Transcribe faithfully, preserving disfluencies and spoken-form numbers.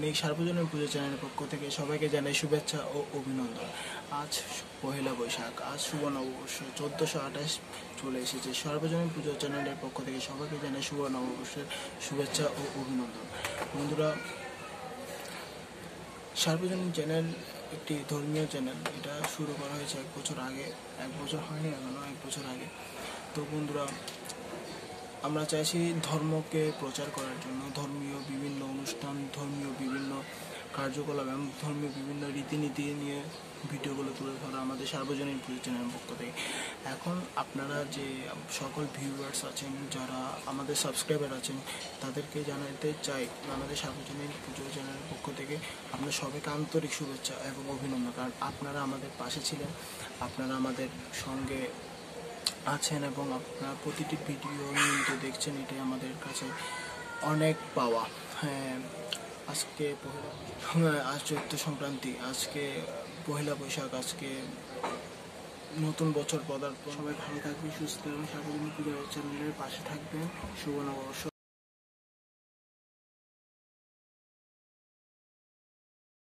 দৈনিক সার্বজনীন পুজো চ্যানেলের পক্ষ থেকে সবাইকে জানাই শুভেচ্ছা ও অভিনন্দন। আজ পহেলা বৈশাখ, আজ শুভ নববর্ষ চোদ্দোশো আঠাশ চলে এসেছে। সার্বজনীন পুজো চ্যানেলের পক্ষ থেকে সবাইকে জানাই শুভ নববর্ষের শুভেচ্ছা ও অভিনন্দন। বন্ধুরা, সার্বজনীন চ্যানেল একটি ধর্মীয় চ্যানেল। এটা শুরু করা হয়েছে এক বছর আগে, এক বছর হয়নি এখনো, এক বছর আগে। তো বন্ধুরা, আমরা চাইছি ধর্মকে প্রচার করার জন্য ধর্মীয় বিভিন্ন অনুষ্ঠান, ধর্মীয় বিভিন্ন কার্যকলাপ এবং ধর্মীয় বিভিন্ন রীতিনীতি নিয়ে ভিডিওগুলো তুলে ধরা আমাদের সার্বজনীন পুজো চ্যানেলের পক্ষ থেকে। এখন আপনারা যে সকল ভিউয়ার্স আছেন, যারা আমাদের সাবস্ক্রাইবার আছেন, তাদেরকে জানাতে চাই আমাদের সার্বজনীন পুজো চ্যানেলের পক্ষ থেকে আপনার সবাইকে আন্তরিক শুভেচ্ছা এবং অভিনন্দন। কারণ আপনারা আমাদের পাশে ছিলেন, আপনারা আমাদের সঙ্গে আছেন এবং আপনারা প্রতিটি ভিডিও নিয়মিত দেখছেন, এটাই আমাদের কাছে অনেক পাওয়া। হ্যাঁ, আজকে পহেলা আজ চৈত্র সংক্রান্তি, আজকে পহেলা বৈশাখ, আজকে নতুন বছর পদার্পণ। সবাই ভালো থাকবেন, সুস্থ এবং সার্বজনীন পুজো চ্যানেলের পাশে থাকবেন। শুভ নববর্ষ।